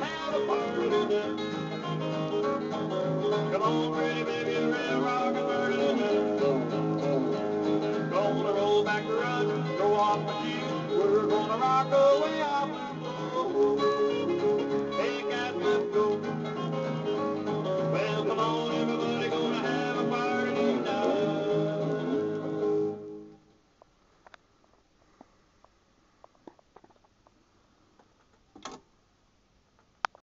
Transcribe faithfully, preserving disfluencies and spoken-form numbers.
have a party tonight. Come on, pretty baby, let's rock and party tonight. Gonna roll back the run, go off my shoes. We're gonna rock away.